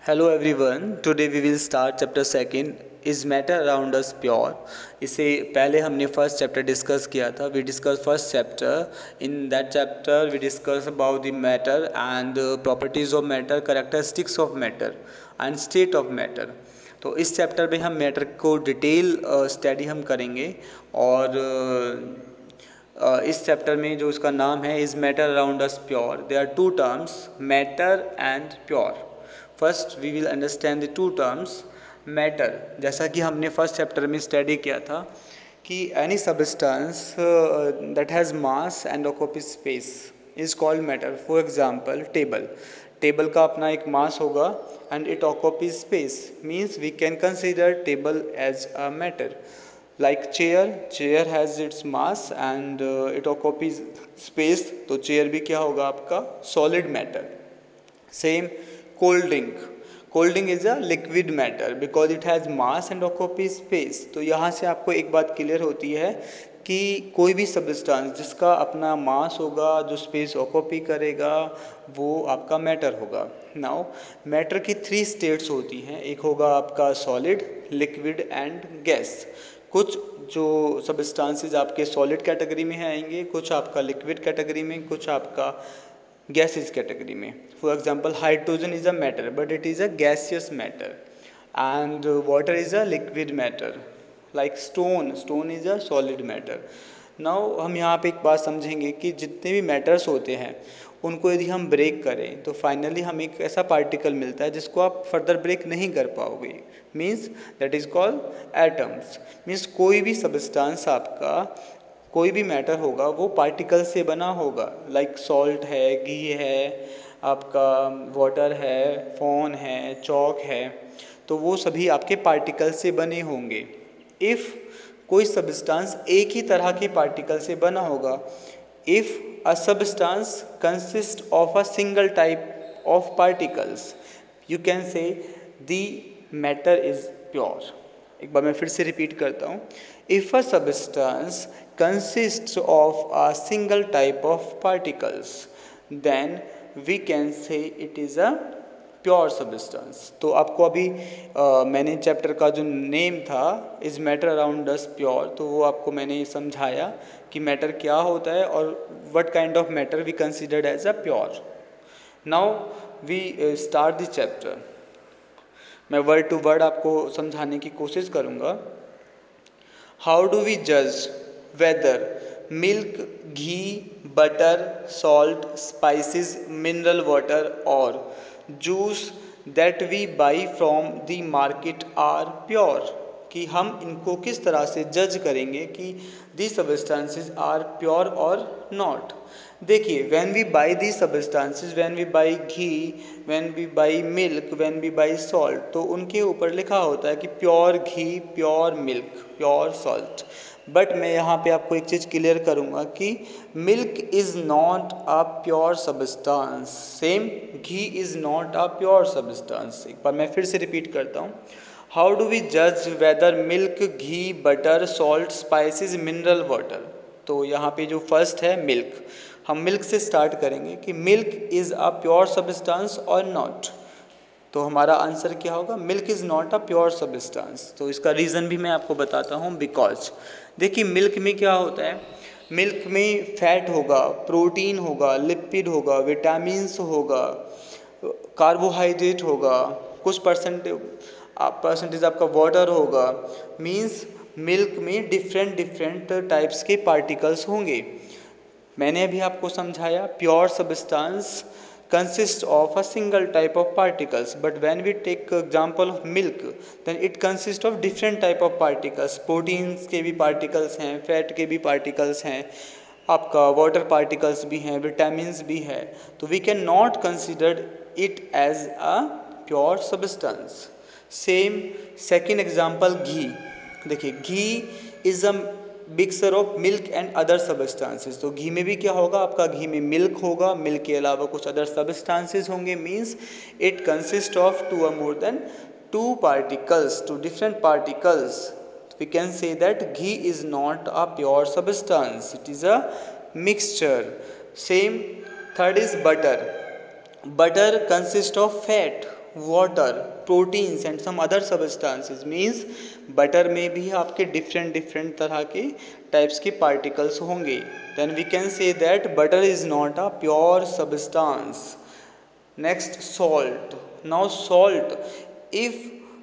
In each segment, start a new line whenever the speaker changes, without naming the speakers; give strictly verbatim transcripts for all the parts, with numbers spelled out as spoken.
Hello everyone. Today we will start chapter second. Is matter around us pure? इससे पहले हमने first chapter discuss किया था. We discussed first chapter. In that chapter we discussed about the matter and uh, properties of matter, characteristics of matter and state of matter. तो इस chapter में हम matter को डिटेल स्टडी हम करेंगे और uh, इस चैप्टर में जो इसका नाम है is matter around us pure. There are two terms, matter and pure. First we will understand the two terms. Matter, जैसा कि हमने फर्स्ट चैप्टर में स्टडी किया था कि any substance that has mass and occupies space is called matter. For example table. Table का अपना एक मास होगा and it occupies space, means we can consider table as a matter. Like chair, chair has its mass and it occupies space, तो chair भी क्या होगा आपका solid matter. Same cold drink. Cold drink is a liquid matter because it has mass and occupies space. तो यहाँ से आपको एक बात क्लियर होती है कि कोई भी सब्सटेंस जिसका अपना मास होगा, जो स्पेस ऑक्यूपाई करेगा, वो आपका मैटर होगा. नाउ मैटर की थ्री स्टेट्स होती हैं. एक होगा आपका सॉलिड, लिक्विड एंड गैस. कुछ जो सब्सटेंसेस आपके सॉलिड कैटेगरी में आएंगे, कुछ आपका लिक्विड कैटेगरी में, कुछ आपका गैसेस कैटेगरी में. For example hydrogen is a matter but it is a gaseous matter and water is a liquid matter. Like stone, stone is a solid matter. Now हम यहाँ पे एक बात समझेंगे कि जितने भी मैटर्स होते हैं उनको यदि हम ब्रेक करें तो फाइनली हमें एक ऐसा पार्टिकल मिलता है जिसको आप फर्दर ब्रेक नहीं कर पाओगे. Means that is called atoms. Means कोई भी सब्सटेंस आपका, कोई भी मैटर होगा वो पार्टिकल से बना होगा. लाइक सॉल्ट है, घी है, आपका वाटर है, फ़ोन है, चॉक है, तो वो सभी आपके पार्टिकल से बने होंगे. इफ़ कोई सब्सटेंस एक ही तरह के पार्टिकल से बना होगा, if a substance consist of a single type of particles, you can say the matter is pure. एक बार मैं फिर से रिपीट करता हूँ. If a substance consists of a single type of particles, then we can say it is a pure substance. तो आपको अभी आ, मैंने चैप्टर का जो नेम था is matter around us pure, तो वो आपको मैंने समझाया कि मैटर क्या होता है और what kind of matter we considered as a pure. Now we start the chapter. मैं वर्ड टू वर्ड आपको समझाने की कोशिश करूँगा. हाउ डू वी जज whether milk, ghee, butter, salt, spices, mineral water or juice that we buy from the market are pure? कि हम इनको किस तरह से जज करेंगे कि these substances are pure or not. देखिए, when we buy these substances, when we buy ghee, when we buy milk, when we buy salt, तो उनके ऊपर लिखा होता है कि pure ghee, pure milk, pure salt. But मैं यहाँ पे आपको एक चीज़ क्लियर करूँगा कि milk is not a pure substance. Same ghee is not a pure substance. एक बार मैं फिर से रिपीट करता हूँ. हाउ डू वी जज whether milk, ghee, butter, salt, spices, mineral water. तो यहाँ पे जो फर्स्ट है मिल्क, हम मिल्क से स्टार्ट करेंगे कि milk is a pure substance और नॉट. तो हमारा आंसर क्या होगा? Milk is not a pure substance. तो इसका रीज़न भी मैं आपको बताता हूँ. बिकॉज देखिए, मिल्क में क्या होता है, मिल्क में फैट होगा, प्रोटीन होगा, लिपिड होगा, विटामिन्स होगा, कार्बोहाइड्रेट होगा, कुछ परसेंट परसेंटेज आपका वाटर होगा. मीन्स मिल्क में डिफरेंट डिफरेंट टाइप्स के पार्टिकल्स होंगे. मैंने अभी आपको समझाया pure substance consists of a single type of particles, but when we take example of milk, then it consists of different type of particles. proteins के भी particles हैं, fat के भी particles हैं, आपका water particles भी हैं, vitamins भी है. तो we can not consider it as a pure substance. same second example ghee. देखिए, ghee is a mixer of milk and other substances. तो घी में भी क्या होगा, आपका घी में मिल्क होगा, मिल्क के अलावा कुछ अदर सब्सटेंसेस होंगे. Means it consist of two और more than two particles, two different particles. We can say that ghee is not a pure substance, it is a mixture. Same third is butter. Butter consists of fat. water, proteins and some other substances. means butter में भी आपके different different तरह के types के particles होंगे. then we can say that butter is not a pure substance. next, salt. now salt, if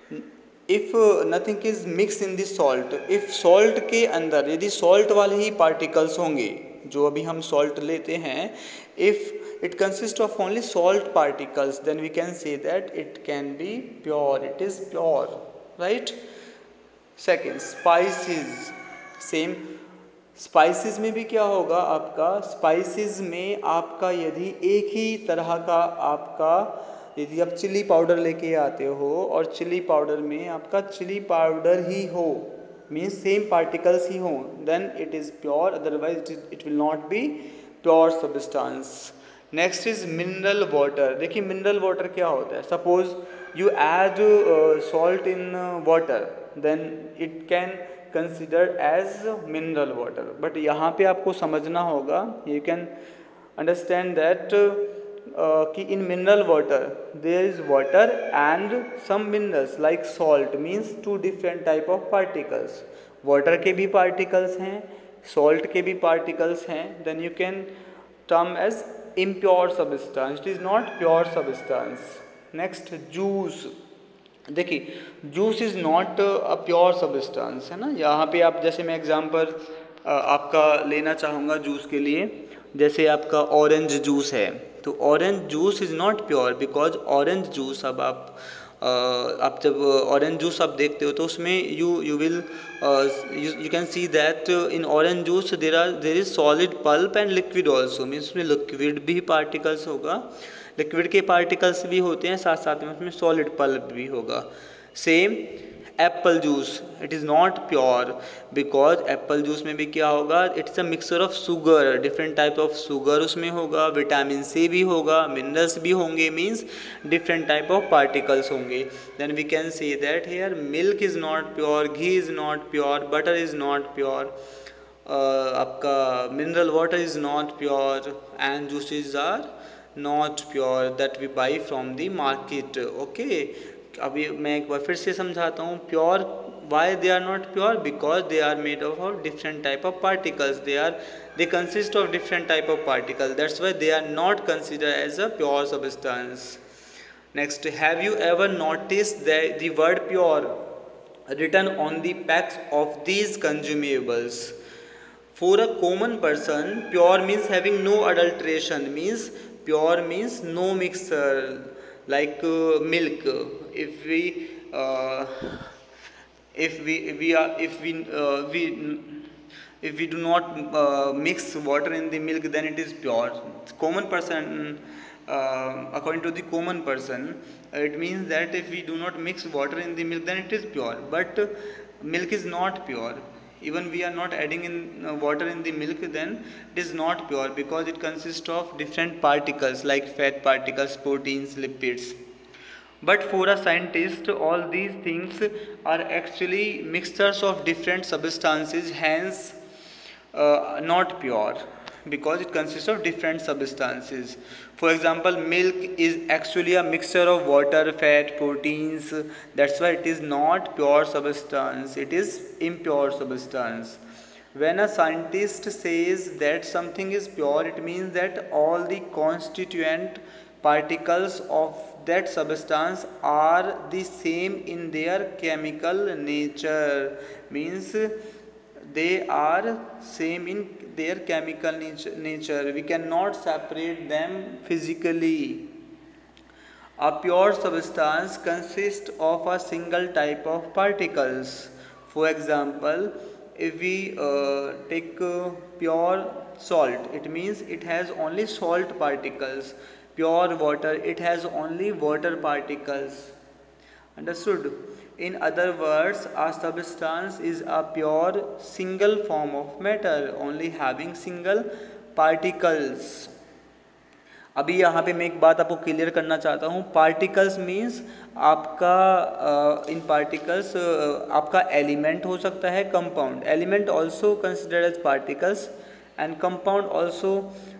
if uh, nothing is mixed in the salt, if salt के अंदर यदि salt वाले ही particles होंगे जो अभी हम salt लेते हैं, if it consists of only salt particles, then we can say that it can be pure, it is pure, right? second, spices. same, spices में भी क्या होगा आपका, स्पाइसेस में आपका यदि एक ही तरह का आपका, यदि आप चिली पाउडर लेके आते हो और चिली पाउडर में आपका चिली पाउडर ही हो, मीन्स सेम पार्टिकल्स ही हो, then it is pure, otherwise it will not be pure substance. Next is mineral water. देखिए मिनरल वाटर क्या होता है, suppose you add salt in water, then it can consider as mineral water. But यहाँ पे आपको समझना होगा, you can understand that कि in mineral water there is water and some minerals like salt, means two different type of particles. Water के भी particles हैं, salt के भी पार्टिकल्स हैं, then you can term as impure substance, it is not pure substance. next, juice. देखिए juice is not a pure substance, है ना. यहाँ पे आप जैसे मैं एग्जांपल आपका लेना चाहूँगा जूस के लिए, जैसे आपका ऑरेंज जूस है, तो orange juice is not pure because orange juice, अब आप Uh, आप जब ऑरेंज जूस आप देखते हो तो उसमें you you will you can see that in orange juice there are there is solid pulp and liquid also, means उसमें लिक्विड भी पार्टिकल्स होगा, लिक्विड के पार्टिकल्स भी होते हैं, साथ साथ में उसमें सॉलिड पल्प भी होगा. Same apple juice, it is not pure because apple juice में भी क्या होगा, it's a mixture of sugar, different type of sugar उसमें होगा, विटामिन सी भी होगा, मिनरल्स भी होंगे, means different type of particles होंगे. Then we can say that here milk is not pure, ghee is not pure, butter is not pure, आपका mineral water is not pure and juices are not pure that we buy from the market. Okay, अभी मैं एक बार फिर से समझाता हूँ. Pure, why they are not pure, because they are made of of different type of particles, they are they consist of different type of particle, that's why they are not consider as a pure substance. Next, have you ever notice the word pure written on the packs of these consumables? For a common person, pure means having no adulteration, means pure means no mixture, like uh, milk. If we uh, if we we are if we uh, we if we do not uh, mix water in the milk, then it is pure. Common person, uh, according to the common person, it means that if we do not mix water in the milk, then it is pure. But uh, milk is not pure. Even we are not adding in uh, water in the milk, then it is not pure because it consists of different particles like fat particles, proteins, lipids. But for a scientist, all these things are actually mixtures of different substances, hence uh, not pure, because it consists of different substances. For example, milk is actually a mixture of water, fat, proteins. That's why it is not pure substance, it is impure substance. When a scientist says that something is pure, it means that all the constituent particles of that substance are the same in their chemical nature, means they are same in their chemical nature. We cannot separate them physically. A pure substance consists of a single type of particles. For example, if we uh, take uh, pure salt, it means it has only salt particles. Pure water, it has only water particles. Understood? In other words, a substance is a pure single form of matter, only having single particles. अभी यहाँ पे मैं एक बात आपको clear करना चाहता हूँ. पार्टिकल्स मीन्स आपका इन पार्टिकल्स आपका एलिमेंट हो सकता है, compound. Element also considered as particles and compound also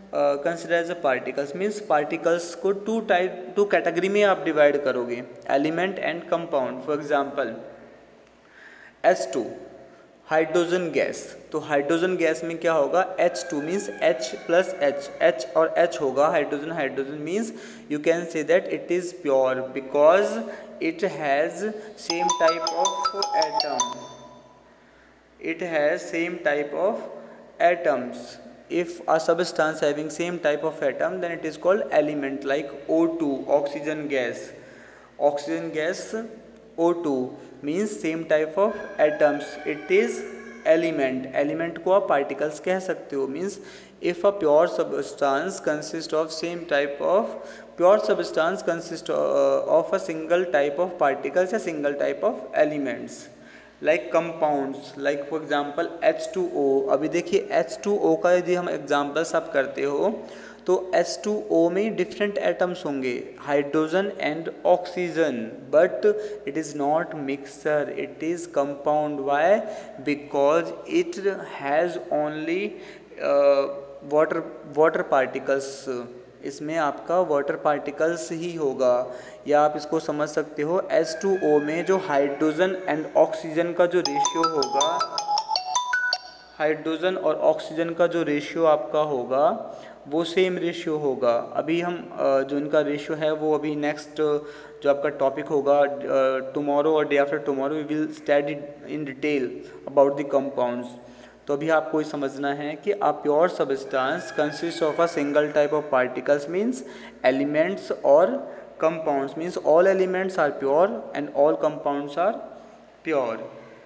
consider as a particles means particles को टू टाइप टू कैटेगरी में आप डिवाइड करोगे, element and compound. For example H two hydrogen gas, तो hydrogen gas में क्या होगा, H two means H plus H, H और H होगा, hydrogen hydrogen means you can say that it is pure because it has same type of atom, it has same type of atoms. If a substance having same type of atom then it is called element, like O two oxygen gas, oxygen gas O two means same type of atoms, it is element। element को आप particles कह सकते हो, means if a pure substance consists of same type of pure substance consists of a single type of particles या single type of elements, like compounds, like for example H two O. अभी देखिए H two ओ का यदि हम examples आप करते हो तो एच टू ओ में डिफरेंट एटम्स होंगे, hydrogen and oxygen, but it is not mixer, it is compound. Why? Because it has only water water particles, इसमें आपका वाटर पार्टिकल्स ही होगा। या आप इसको समझ सकते हो एच टू ओ में जो हाइड्रोजन एंड ऑक्सीजन का जो रेशियो होगा, हाइड्रोजन और ऑक्सीजन का जो रेशियो आपका होगा वो सेम रेशियो होगा। अभी हम जो इनका रेशियो है वो अभी नेक्स्ट जो आपका टॉपिक होगा टुमारो और day after tomorrow we will study in detail about the compounds. तो अभी आपको ये समझना है कि a pure substance consist of a single type of particles means elements, और compounds means all elements are pure and all compounds are pure.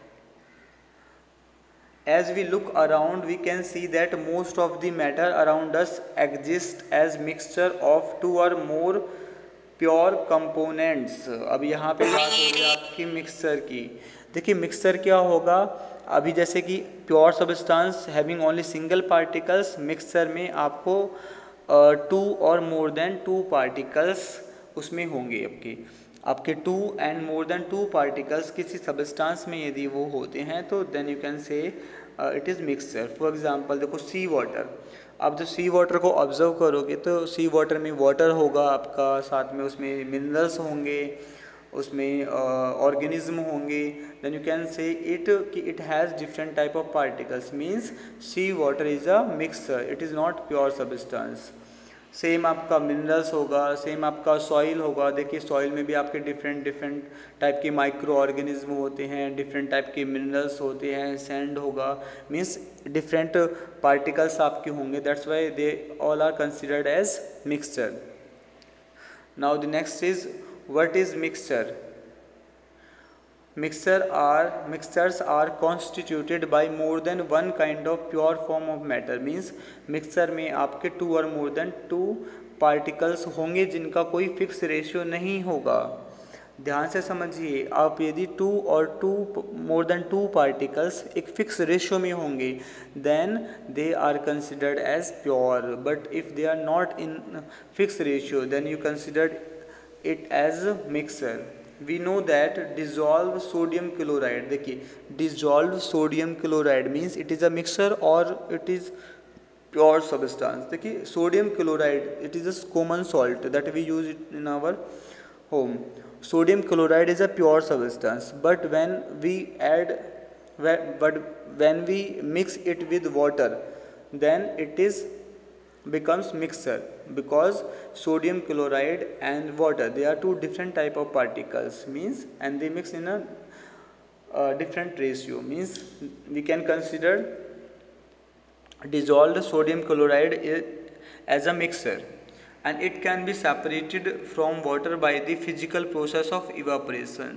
As we look around we can see that most of the matter around us exists as mixture of two or more pure components. अब यहाँ पे बात हो रही है आपकी mixture की। देखिए मिक्सचर क्या होगा, अभी जैसे कि pure substance having only single particles, mixture में आपको टू और मोर देन टू पार्टिकल्स उसमें होंगे। आपके आपके two and more than two particles किसी सब्सटेंस में यदि वो होते हैं तो then you can say it is mixture. For example देखो सी वाटर, आप जब सी वाटर को ऑब्जर्व करोगे तो सी वाटर में वाटर होगा आपका, साथ में उसमें मिनरल्स होंगे, उसमें ऑर्गेनिज्म uh, होंगे, then you can say it कि it has different type of particles, means sea water is a mixture, it is not pure substance. Same आपका मिनरल्स होगा, सेम आपका सॉइल होगा। देखिए सॉइल में भी आपके डिफरेंट डिफरेंट टाइप के माइक्रो ऑर्गेनिज्म होते हैं, डिफरेंट टाइप के मिनरल्स होते हैं, सैंड होगा, मीन्स डिफरेंट पार्टिकल्स आपके होंगे, that's why they all are considered as mixture. Now the next is what is mixture. Mixture are mixtures are constituted by more than one kind of pure form of matter, means mixture में आपके two or more than two particles होंगे जिनका कोई fix ratio नहीं होगा। ध्यान से समझिए, आप यदि टू और two more than two particles एक फिक्स रेशियो में होंगे then they are considered as pure, but if they are not in fix ratio then you considered it as mixer. We know that dissolve sodium chloride, देखिए dissolve sodium chloride means it is a mixture और it is pure substance. देखिए sodium chloride it is a common salt that we use it in our home. Sodium chloride is a pure substance, but when we add but when we mix it with water then it is becomes mixture, because sodium chloride and water they are two different type of particles, means and they mix in a uh, different ratio, means we can consider dissolved sodium chloride as a mixture and it can be separated from water by the physical process of evaporation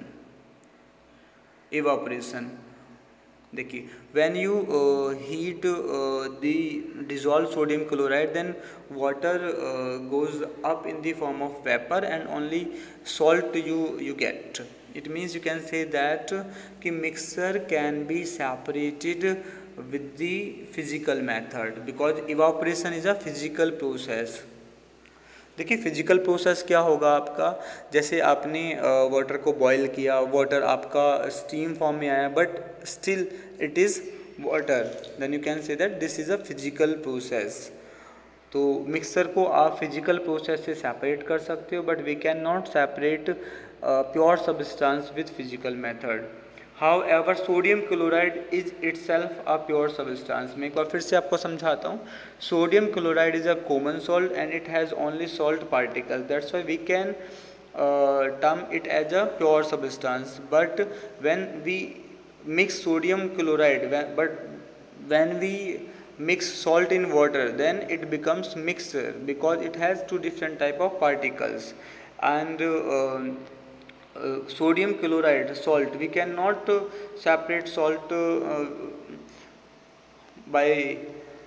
evaporation देखिए when you uh, heat uh, the dissolved sodium chloride then water uh, goes up in the form of vapor and only salt you you get. It means you can say that कि mixture can be separated with the physical method because evaporation is a physical process. देखिए physical process क्या होगा आपका, जैसे आपने water को boil किया, water आपका स्टीम फॉर्म में आया but still it is water, then you can say that this is a physical process. तो मिक्सर को आप फिजिकल प्रोसेस से सेपरेट कर सकते हो, but we can not separate pure substance with physical method. However, sodium chloride is itself a pure substance. मैं एक बार फिर से आपको समझाता हूँ. Sodium chloride is a common salt and it has only salt particles. That's why we can uh, term it as a pure substance. But when we mix sodium chloride, when, but when we mix salt in water, then it becomes mixture because it has two different type of particles. And uh, uh, sodium chloride salt, we cannot uh, separate salt uh, by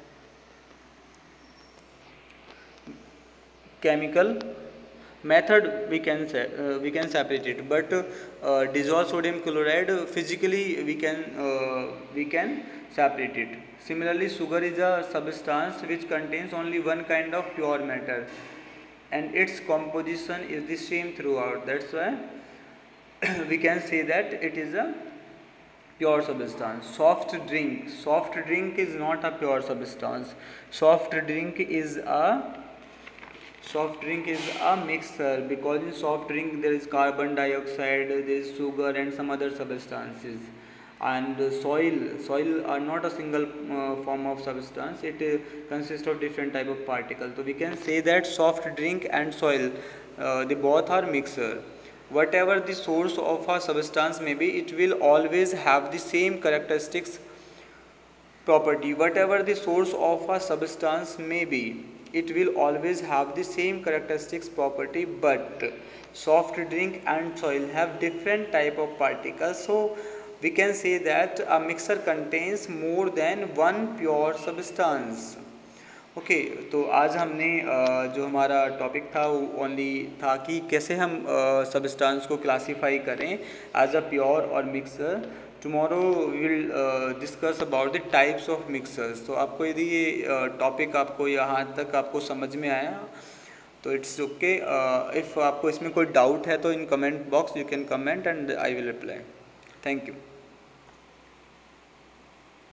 chemical method. We can uh, we can separate it, but uh, dissolved sodium chloride uh, physically we can uh, we can separate it. Similarly, sugar is a substance which contains only one kind of pure matter and its composition is the same throughout. That's why we can say that it is a pure substance. Soft drink, soft drink is not a pure substance. Soft drink is a soft drink is a mixture, because in soft drink there is carbon dioxide, there is sugar and some other substances. And uh, soil soil are not a single uh, form of substance, it uh, consists of different type of particles. So we can say that soft drink and soil, uh, they both are mixture. Whatever the source of a substance may be, it will always have the same characteristics property. Whatever the source of a substance may be, it will always have the same characteristics property, but soft drink and soil have different type of particles. So we can say that a mixture contains more than one pure substance. Okay okay, तो आज हमने जो हमारा topic था वो only था कि कैसे हम सब्सटेंस को क्लासीफाई करें एज अ प्योर और mixer. Tomorrow we will discuss about the types of mixers. तो आपको यदि ये टॉपिक आपको यहाँ तक आपको समझ में आया तो इट्स ओके. इफ़ आपको इसमें कोई डाउट है तो in comment box you can comment and I will reply. Thank you.